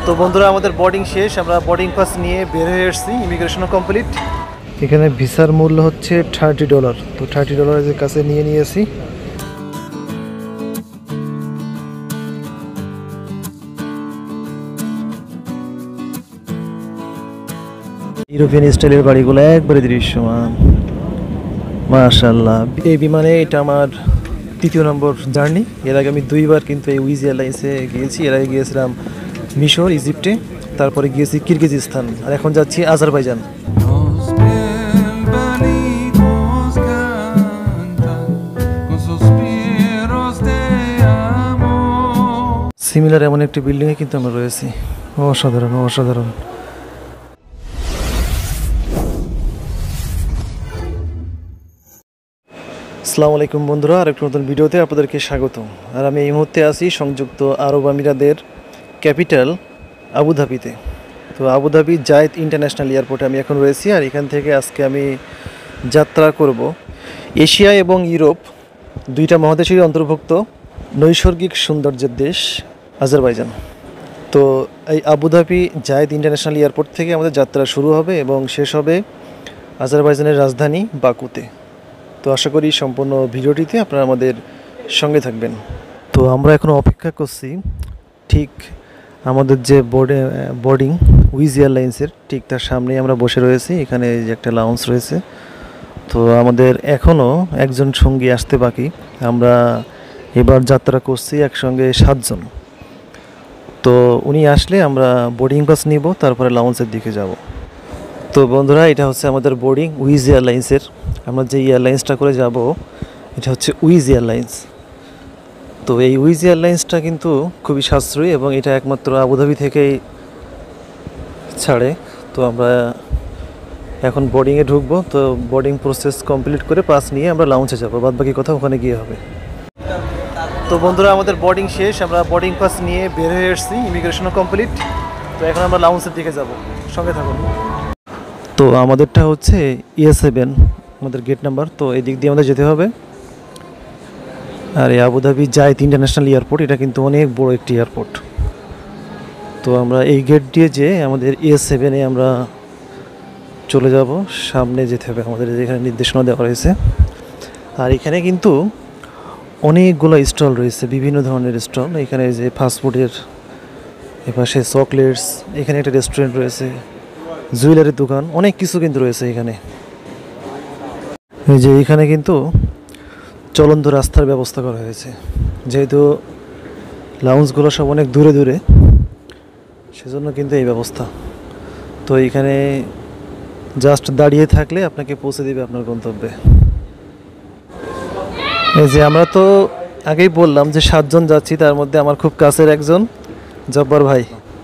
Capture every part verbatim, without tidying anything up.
তো বন্ধুরা আমাদের বোর্ডিং শেষ, আমরা বোর্ডিং পাস নিয়ে বের হয়ে এসেছি, ইমিগ্রেশনও কমপ্লিট। এখানে ভিসার মূল্য হচ্ছে থার্টি ডলার, তো থার্টি ডলারের কাছে নিয়ে নিয়েছি। ইউরোপিয়ান স্টাইলের বাড়িগুলো একবারে দৃশ্যমান, মাশাআল্লাহ। এই বিমানে এটা আমার তৃতীয় নম্বর জার্নি। এর আগে আমি দুইবার কিন্তু এই উইজ এয়ারলাইন্সে গিয়েছি। এর আগে গিয়েছিলাম মিশর, ইজিপ্টে, তারপরে গিয়েছি কিরগিজস্তান, আর এখন যাচ্ছি আজারবাইজান। সিমিলার এমন একটি বিল্ডিংয়ে কিন্তু আমরা রয়েছি। অসাধারণ অসাধারণ। আসসালামু আলাইকুম বন্ধুরা, আর একটু নতুন ভিডিওতে আপনাদেরকে স্বাগত। আর আমি এই মুহূর্তে আছি সংযুক্ত আরব আমিরাতের ক্যাপিটাল আবুধাবিতে। তো আবুধাবি জায়েদ ইন্টারন্যাশনাল এয়ারপোর্টে আমি এখন রয়েছি। আর এখান থেকে আজকে আমি যাত্রা করব এশিয়া এবং ইউরোপ দুইটা মহাদেশের অন্তর্ভুক্ত নৈসর্গিক সৌন্দর্যের দেশ আজারবাইজান। তো এই আবুধাবি জায়েদ ইন্টারন্যাশনাল এয়ারপোর্ট থেকে আমাদের যাত্রা শুরু হবে এবং শেষ হবে আজারবাইজানের রাজধানী বাকুতে। তো আশা করি সম্পূর্ণ ভিডিওটিতে আপনারা আমাদের সঙ্গে থাকবেন। তো আমরা এখন অপেক্ষা করছি ঠিক আমাদের যে বোর্ডে বোর্ডিং উইজ এয়ারলাইন্সের ঠিক তার সামনেই আমরা বসে রয়েছি। এখানে যে একটা লাউঞ্জ রয়েছে। তো আমাদের এখনও একজন সঙ্গী আসতে বাকি। আমরা এবার যাত্রা করছি একসঙ্গে সাতজন। তো উনি আসলে আমরা বোর্ডিং পাস নিব, তারপরে লাউঞ্জের দিকে যাব। তো বন্ধুরা, এটা হচ্ছে আমাদের বোর্ডিং উইজ এয়ারলাইন্সের। আমরা যে এয়ারলাইন্সটা করে যাব এটা হচ্ছে উইজ এয়ারলাইন্স। তো এই উইজ এয়ারলাইন্সটা কিন্তু খুবই সাশ্রয়ী এবং এটা একমাত্র আবুধাবি থেকেই ছাড়ে। তো আমরা এখন বোর্ডিংয়ে ঢুকবো। তো বোর্ডিং প্রসেস কমপ্লিট করে পাস নিয়ে আমরা লাউঞ্জে যাবো, বাদ বাকি কথা ওখানে গিয়ে হবে। তো বন্ধুরা আমাদের বোর্ডিং শেষ, আমরা বোর্ডিং পাস নিয়ে বের হয়ে এসেছি, ইমিগ্রেশনও কমপ্লিট। তো এখন আমরা লাউঞ্জের দিকে যাব, সঙ্গে থাকুন। তো আমাদেরটা হচ্ছে ইয়ে সেভেন আমাদের গেট নাম্বার। তো এই দিক দিয়ে আমাদের যেতে হবে। আর এই আবুধাবি জায়েদ ইন্টারন্যাশনাল এয়ারপোর্ট এটা কিন্তু অনেক বড় একটি এয়ারপোর্ট। তো আমরা এই গেট দিয়ে যে আমাদের এ সেভেনে আমরা চলে যাব, সামনে যেতে হবে আমাদের, এখানে নির্দেশনা দেওয়া রয়েছে। আর এখানে কিন্তু অনেকগুলো স্টল রয়েছে, বিভিন্ন ধরনের স্টল। এখানে যে ফাস্টফুডের, এপাশে চকলেটস, এখানে একটা রেস্টুরেন্ট রয়েছে, জুয়েলারির দোকান, অনেক কিছু কিন্তু রয়েছে এখানে। এই যে এখানে কিন্তু চলন্ত রাস্তার ব্যবস্থা করা হয়েছে, যেহেতু লাউঞ্জগুলো সব অনেক দূরে দূরে, সেজন্য কিন্তু এই ব্যবস্থা। তো এখানে জাস্ট দাঁড়িয়ে থাকলে আপনাকে পৌঁছে দেবে আপনার গন্তব্যে। এই যে আমরা তো আগেই বললাম যে সাতজন যাচ্ছি, তার মধ্যে আমার খুব কাছের একজন জব্বার ভাই।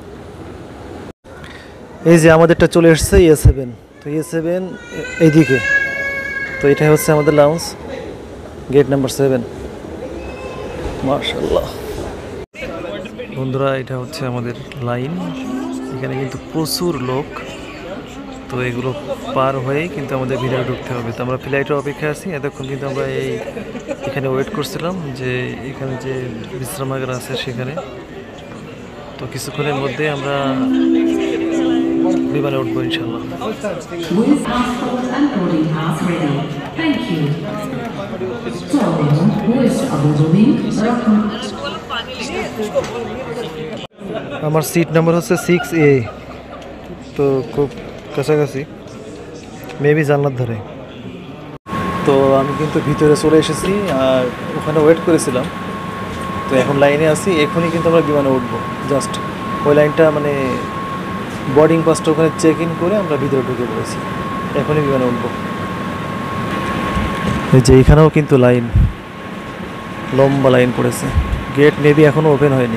এই যে আমাদেরটা চলে এসছে এ সেভেন। তো এ সেভেন এইদিকে। তো এটাই হচ্ছে আমাদের লাউঞ্জ, গেট নাম্বার সেভেন। মাশাআল্লাহ বন্ধুরা, এটা হচ্ছে আমাদের লাইন। এখানে কিন্তু প্রচুর লোক। তো এগুলো পার হয়েই কিন্তু আমাদের ভিতরে ঢুকতে হবে। তো আমরা ফ্লাইটের অপেক্ষায় আছি। এতক্ষণ কিন্তু আমরা এই এখানে ওয়েট করছিলাম যে এখানে যে বিশ্রামাগার আছে সেখানে। তো কিছুক্ষণের মধ্যে আমরা বিমানে উঠবো ইনশাল্লাহ। আমার সিট নাম্বার হচ্ছে সিক্স এ। তো খুব কাছাকাছি, মেবি জানলার ধারে। তো আমি কিন্তু ভিতরে চলে এসেছি আর ওখানে ওয়েট করেছিলাম। তো এখন লাইনে আছি, এখনই কিন্তু আমরা বিমানে উঠবো। জাস্ট ওই লাইনটা মানে বোর্ডিং পাসটা ওখানে চেক ইন করে আমরা ভিতরে ঢুকে পড়েছি, এখনই বিমানে উঠবো। এই যে এখানেও কিন্তু লাইন, লম্বা লাইন পড়েছে। গেট মেবি এখনও ওপেন হয়নি।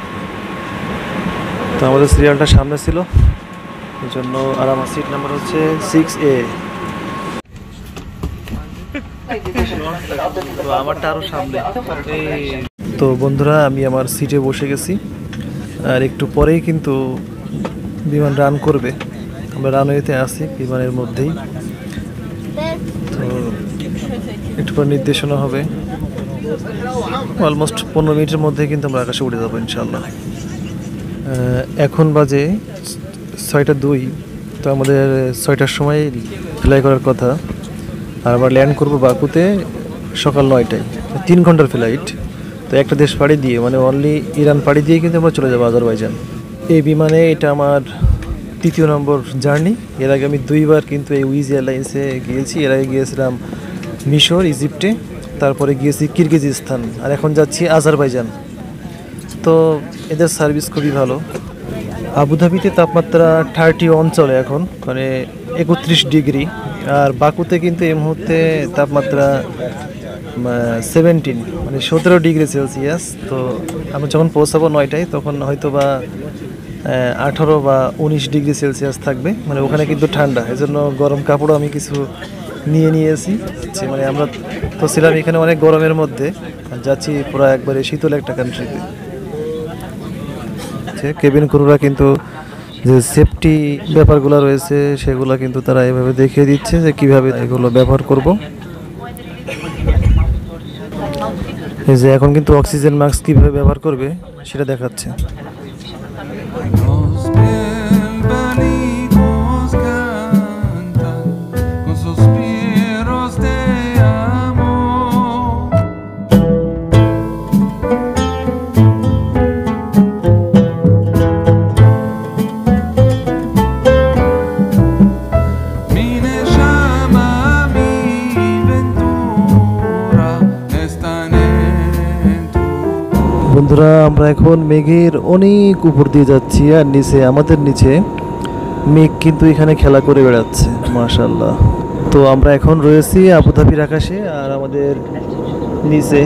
তো আমাদের সিরিয়ালটা সামনে ছিল এই জন্য। আর আমার সিট নাম্বার হচ্ছে সিক্স এ। তো আমারটা আরও সামনে। তো বন্ধুরা, আমি আমার সিটে বসে গেছি। আর একটু পরেই কিন্তু বিমান রান করবে। আমরা রানওয়েতে আছি বিমানের মধ্যেই। তো একটু পর নির্দেশনা হবে। অলমোস্ট পনেরো মিনিটের মধ্যে কিন্তু আমরা আকাশে উঠে যাবো ইনশাল্লাহ। এখন বাজে ছয়টা দুই। তো আমাদের ছয়টার সময় ফ্লাই করার কথা, আর আবার ল্যান্ড করবো বাকুতে সকাল নয়টায়। তিন ঘন্টার ফ্লাইট। তো একটা দেশ পাড়ি দিয়ে, মানে অনলি ইরান পাড়ি দিয়ে কিন্তু আমরা চলে যাবো আজারবাইজান। এই বিমানে এটা আমার তৃতীয় নম্বর জার্নি। এর আগে আমি দুইবার কিন্তু এই উইজ এয়ারলাইন্সে গিয়েছি। এর আগে গিয়েছিলাম মিশর, ইজিপ্টে, তারপরে গিয়েছি কিরগিজস্তান, আর এখন যাচ্ছি আজারবাইজান। তো এদের সার্ভিস খুবই ভালো। আবুধাবিতে তাপমাত্রা থার্টি ওয়ান চলে এখন, মানে একত্রিশ ডিগ্রি। আর বাকুতে কিন্তু এই মুহূর্তে তাপমাত্রা সেভেন্টিন, মানে সতেরো ডিগ্রি সেলসিয়াস। তো আমরা যখন পৌঁছাবো নয়টায়, তখন হয়তো বা আঠারো বা উনিশ ডিগ্রি সেলসিয়াস থাকবে। মানে ওখানে কিন্তু ঠান্ডা, এই জন্য গরম কাপড়ও আমি কিছু নিয়ে নিয়েছি। মানে আমরা তো ছিলাম এখানে অনেক গরমের মধ্যে, যাচ্ছি পুরো একবারে শীতল একটা কান্ট্রিতে। কেবিন ক্রুরা কিন্তু যে সেফটি ব্যাপারগুলো রয়েছে সেগুলো কিন্তু তারা এভাবে দেখিয়ে দিচ্ছে যে কিভাবে এগুলো ব্যবহার করব। এই যে এখন কিন্তু অক্সিজেন মাস্ক কিভাবে ব্যবহার করবে সেটা দেখাচ্ছে। বন্ধুরা, আমরা এখন মেঘের অনেক উপর দিয়ে যাচ্ছি, আর নিচে আমাদের নিচে মেঘ কিন্তু এখানে খেলা করে বেড়াচ্ছে, মাশাআল্লাহ। তো আমরা এখন রয়েছি আবুধাবির আকাশে, আর আমাদের নিচে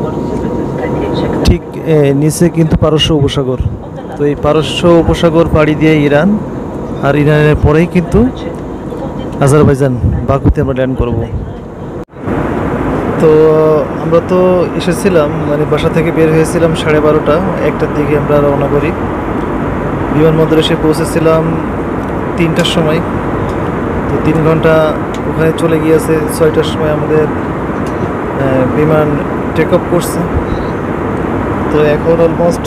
ঠিক নিচে কিন্তু পারস্য উপসাগর। তো এই পারস্য উপসাগর পাড়ি দিয়ে ইরান, আর ইরানের পরেই কিন্তু আজারবাইজান, বাকুতে আমরা ল্যান্ড করব। তো আমরা তো এসেছিলাম, মানে বাসা থেকে বের হয়েছিলাম সাড়ে বারোটা একটার দিকে আমরা রওনা করি। বিমানবন্দরে এসে পৌঁছেছিলাম তিনটার সময়। তো তিন ঘন্টা ওখানে চলে গিয়েছে। ছয়টার সময় আমাদের বিমান টেক অফ করছে। তো এখন অলমোস্ট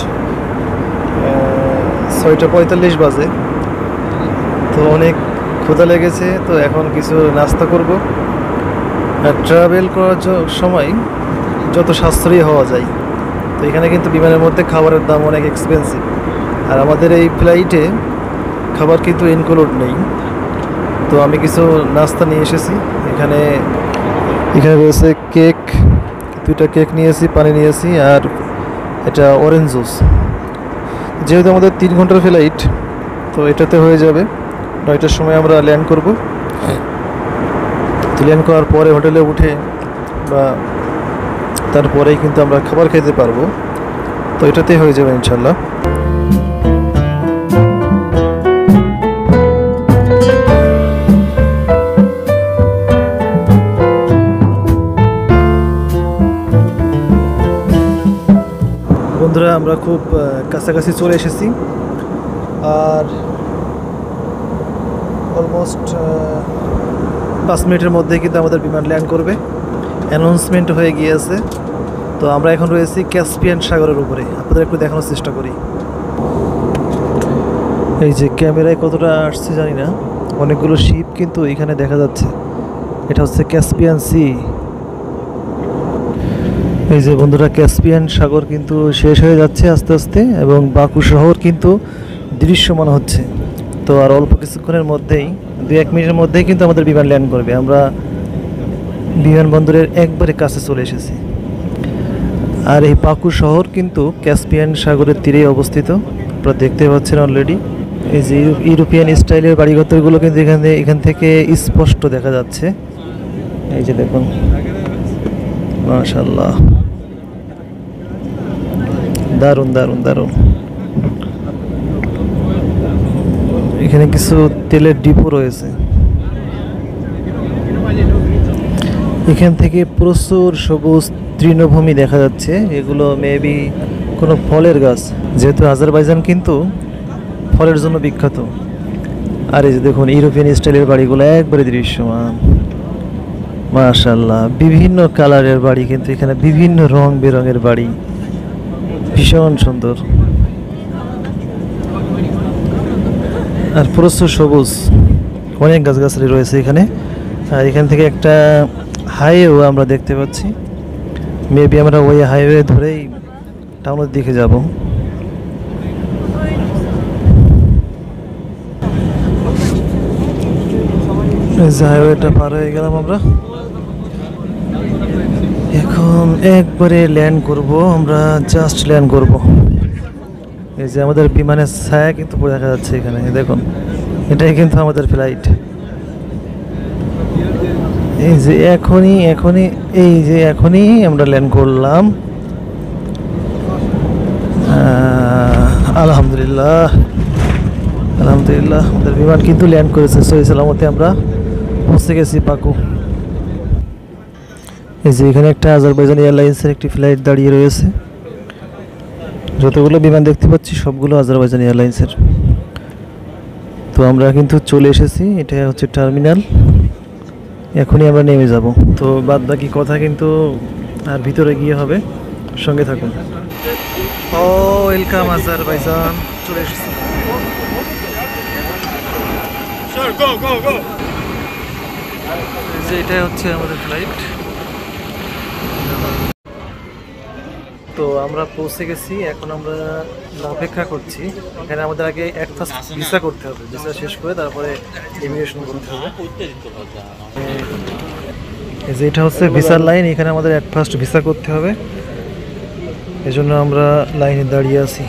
ছয়টা পঁয়তাল্লিশ বাজে। তো অনেক ক্ষুধা লেগেছে, তো এখন কিছু নাস্তা করব। আর ট্রাভেল করার সময় যত সাশ্রয়ী হওয়া যায়। তো এখানে কিন্তু বিমানের মধ্যে খাবারের দাম অনেক এক্সপেন্সিভ, আর আমাদের এই ফ্লাইটে খাবার কিন্তু ইনক্লুড নেই। তো আমি কিছু নাস্তা নিয়ে এসেছি। এখানে এখানে রয়েছে কেক, দুইটা কেক নিয়েছি, পানি নিয়েছি, আর এটা অরেঞ্জ জুস। যেহেতু আমাদের তিন ঘন্টার ফ্লাইট, তো এটাতে হয়ে যাবে। নয়টার সময় আমরা ল্যান্ড করব। ল্যান্ড করার পরে হোটেলে উঠে বা তারপরেই কিন্তু আমরা খাবার খেতে পারবো। তো এটাতেই হয়ে যাবে ইনশাল্লাহ। বন্ধুরা, আমরা খুব কাছাকাছি চলে এসেছি, আর অলমোস্ট পাঁচ মিনিটের মধ্যে কিন্তু আমাদের বিমান ল্যান্ড করবে। অ্যানাউন্সমেন্ট হয়ে গিয়েছে। তো আমরা এখন রয়েছি ক্যাসপিয়ান সাগরের উপরে। আপনাদের একটু দেখানোর চেষ্টা করি। এই যে ক্যামেরায় কতটা আসছে জানি না, অনেকগুলো শিপ কিন্তু এখানে দেখা যাচ্ছে। এটা হচ্ছে ক্যাসপিয়ান সি। এই যে বন্ধুরা, ক্যাসপিয়ান সাগর কিন্তু শেষ হয়ে যাচ্ছে আস্তে আস্তে, এবং বাকু শহর কিন্তু দৃশ্যমান হচ্ছে। তো আর অল্প কিছুক্ষণের মধ্যেই, দু এক মিনিটের মধ্যেই কিন্তু আমাদের বিমান ল্যান্ড করবে। আমরা বিমানবন্দরের একবারে কাছে চলে এসেছি। আর এই বাকু শহর কিন্তু ক্যাসপিয়ান সাগরের তীরেই অবস্থিত। আপনারা দেখতে পাচ্ছেন অলরেডি। এই যে ইউরোপিয়ান স্টাইলের বাড়িঘরগুলো কিন্তু এখানে এখান থেকে স্পষ্ট দেখা যাচ্ছে। এই যে দেখুন, মাশাআল্লাহ, দারুণ দারুণ দারুণ। এখানে কিছু তেলের ডিপো রয়েছে। এখান থেকে প্রচুর সবুজ তৃণভূমি দেখা যাচ্ছে। এগুলো মেবি কোনো ফলের গাছ, যেহেতু আজারবাইজান কিন্তু ফলের জন্য বিখ্যাত। আর এই যে দেখুন, ইউরোপিয়ান স্টাইলের বাড়িগুলো একবারে দৃশ্যমান, মাশাআল্লাহ। বিভিন্ন কালারের বাড়ি, কিন্তু এখানে বিভিন্ন রং বেরঙের বাড়ি, ভীষণ সুন্দর। আর প্রচুর সবুজ, অনেক গাছগাছালি রয়েছে এখানে। আর এখান থেকে একটা হাইওয়ে আমরা দেখতে পাচ্ছি, মেবি আমরা ওই হাইওয়ে ধরেই টাউনের দিকে যাব। এই যে হাইওয়েটা পার হয়ে গেলাম আমরা, এখন একবারে ল্যান্ড করব আমরা, জাস্ট ল্যান্ড করব। এই যে আমাদের বিমানের ছায়া কিন্তু পুরো দেখা যাচ্ছে এখানে, দেখুন এটাই কিন্তু আমাদের ফ্লাইট। এই যে এখনই এখনই এই যে এখনই আমরা ল্যান্ড করলাম, আলহামদুলিল্লাহ আলহামদুলিল্লাহ আমাদের বিমান কিন্তু ল্যান্ড করেছে সহি সালামতে, আমরা পৌঁছে গেছি পাকু। এই যে এখানে একটা আজারবাইজান এয়ারলাইন্সের একটি ফ্লাইট দাঁড়িয়ে রয়েছে, যতগুলো বিমান দেখতে পাচ্ছি সবগুলো আজারবাইজান এয়ারলাইন্সের। তো আমরা কিন্তু চলে এসেছি, এটা হচ্ছে টার্মিনাল, এখনই আমরা নেমে যাব। তো বাদ বাকি কথা কিন্তু আর ভিতরে গিয়ে হবে, সঙ্গে থাকুন। ও ওয়েলকাম আজারবাইজান, চলে এসেছি। যে এটাই হচ্ছে আমাদের ফ্লাইট। তো আমরা পৌঁছে গেছি, এখন আমরা অপেক্ষা করছি। এখানে আমাদের আগে এক ফার্স্ট ভিসা করতে হবে, ভিসা শেষ করে তারপরে ইমিগ্রেশন করতে হবে। এই যে এটা হচ্ছে ভিসার লাইন, এখানে আমাদের এক ফার্স্ট ভিসা করতে হবে, এজন্য আমরা লাইনে দাঁড়িয়ে আছি।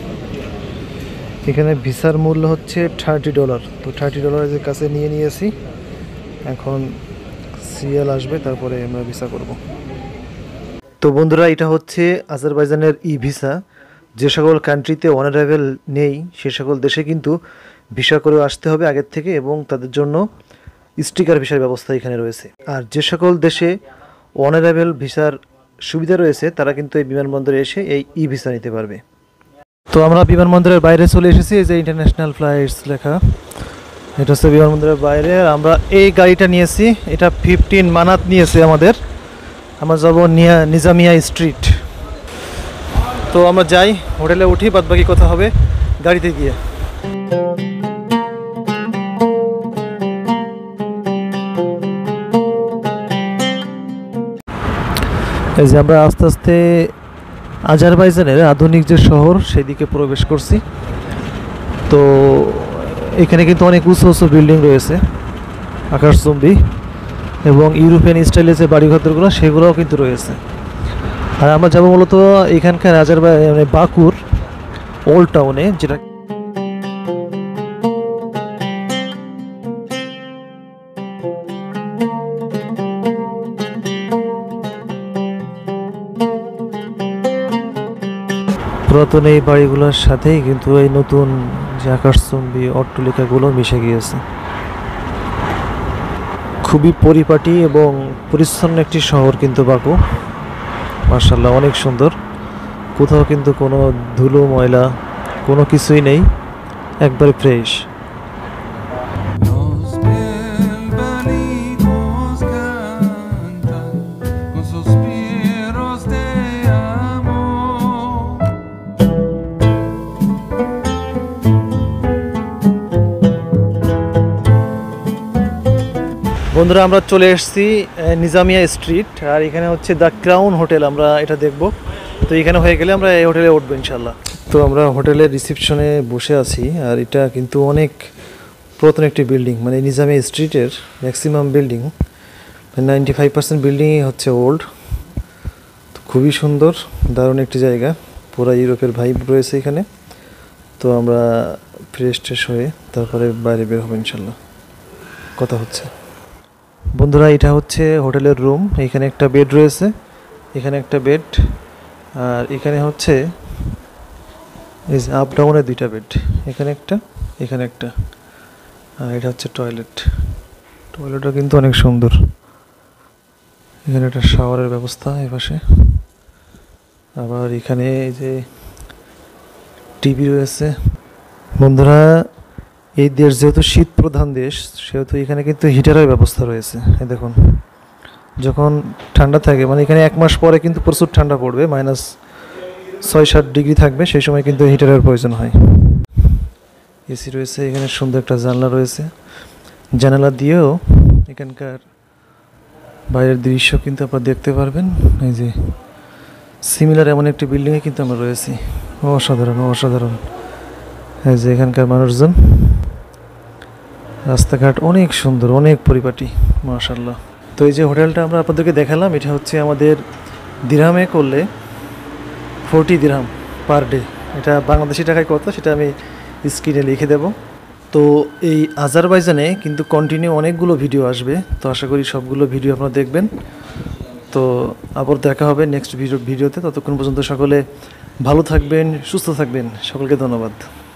এখানে ভিসার মূল্য হচ্ছে থার্টি ডলার। তো থার্টি ডলারের কাছে নিয়ে নিয়েছি, এখন সিএল আসবে তারপরে আমরা ভিসা করব। তো বন্ধুরা, এটা হচ্ছে আজারবাইজানের ই ভিসা। যে সকল কান্ট্রিতে অনারাইভেল নেই সে সকল দেশে কিন্তু ভিসা করে আসতে হবে আগের থেকে, এবং তাদের জন্য স্টিকার ভিসার ব্যবস্থা এখানে রয়েছে। আর যে সকল দেশে অনারাইভেল ভিসার সুবিধা রয়েছে তারা কিন্তু এই বিমানবন্দরে এসে এই ই ভিসা নিতে পারবে। তো আমরা বিমানবন্দরের বাইরে চলে এসেছি, এই যে ইন্টারন্যাশনাল ফ্লাইটস লেখা, এটা হচ্ছে বিমানবন্দরের বাইরে। আমরা এই গাড়িটা নিয়েছি, এটা ফিফটিন মানাত নিয়েছে আমাদের। আমরা যাব নিয়া নিজামিয়া স্ট্রিট। তো আমরা যাই, হোটেলে উঠি, বাদ বাকি কথা হবে গাড়িতে গিয়ে। এই যে আমরা আস্তে আস্তে আজারবাইজানের আধুনিক যে শহর সেদিকে প্রবেশ করছি। তো এখানে কিন্তু অনেক উঁচু উঁচু বিল্ডিং রয়েছে, আকাশচুম্বী, এবং ইউরোপিয়ান স্টাইলের যে বাড়িঘরগুলো সেগুলোও কিন্তু রয়েছে। আর আমরা যাবো মূলত এখানকার আজারবাই মানে বাকুর ওল্ড টাউনে, যেটা পুরাতন এই বাড়িগুলোর সাথেই কিন্তু এই নতুন যে আকাশচুম্বী অট্টালিকাগুলো মিশে গিয়েছে। খুবই পরিপাটি এবং পরিচ্ছন্ন একটি শহর কিন্তু বাকু, মাশাআল্লাহ অনেক সুন্দর। কোথাও কিন্তু কোনো ধুলো ময়লা কোনো কিছুই নেই, একবারে ফ্রেশ। বন্ধুরা, আমরা চলে এসেছি নিজামিয়া স্ট্রিট, আর এখানে হচ্ছে দ্য ক্রাউন হোটেল, আমরা এটা দেখব। তো এখানে হয়ে গেলে আমরা এই হোটেলে উঠবো ইনশাল্লাহ। তো আমরা হোটেলের রিসেপশনে বসে আছি, আর এটা কিন্তু অনেক পুরাতন একটি বিল্ডিং, মানে নিজামিয়া স্ট্রিটের maximum building, ninety five percent বিল্ডিংই হচ্ছে ওল্ড। তো খুবই সুন্দর, দারুণ একটি জায়গা, পুরা ইউরোপের ভাইব রয়েছে এখানে। তো আমরা ফ্রেশ ট্রেশ হয়ে তারপরে বাইরে বের হবো ইনশাল্লাহ, কথা হচ্ছে। বন্ধুরা, এটা হচ্ছে হোটেলের রুম, এখানে একটা বেড রয়েছে, এখানে একটা বেড, আর এখানে হচ্ছে এই যে আপ ডাউনের দুইটা বেড, এখানে একটা এখানে একটা, আর এটা হচ্ছে টয়লেট। টয়লেটটা কিন্তু অনেক সুন্দর, এখানে একটা শাওয়ারের ব্যবস্থা এপাশে, আবার এখানে এই যে টিভি রয়েছে। বন্ধুরা, এই দেশ যেহেতু শীত প্রধান দেশ সেহেতু এখানে কিন্তু হিটারের ব্যবস্থা রয়েছে। এই দেখুন, যখন ঠান্ডা থাকে, মানে এখানে এক মাস পরে কিন্তু প্রচুর ঠান্ডা পড়বে, মাইনাস ছয় সাত ডিগ্রি থাকবে, সেই সময় কিন্তু হিটারের প্রয়োজন হয়। এসি রয়েছে, এখানে সুন্দর একটা জানলা রয়েছে। জানালা দিয়েও এখানকার বাইরের দৃশ্য কিন্তু আপনারা দেখতে পারবেন। এই যে সিমিলার এমন একটি বিল্ডিংয়ে কিন্তু আমরা রয়েছি। অসাধারণ অসাধারণ। এই যে এখানকার মানুষজন, রাস্তাঘাট অনেক সুন্দর, অনেক পরিপাটি, মাশাআল্লাহ। তো এই যে হোটেলটা আমরা আপনাদেরকে দেখালাম, এটা হচ্ছে আমাদের দিরহামে করলে ফোরটি দিরহাম পার ডে। এটা বাংলাদেশি টাকায় কত সেটা আমি স্ক্রিনে লিখে দেব। তো এই আজারবাইজানে কিন্তু কন্টিনিউ অনেকগুলো ভিডিও আসবে, তো আশা করি সবগুলো ভিডিও আপনারা দেখবেন। তো আবার দেখা হবে নেক্সট ভিডিও ভিডিওতে। ততক্ষণ পর্যন্ত সকলে ভালো থাকবেন, সুস্থ থাকবেন। সকলকে ধন্যবাদ।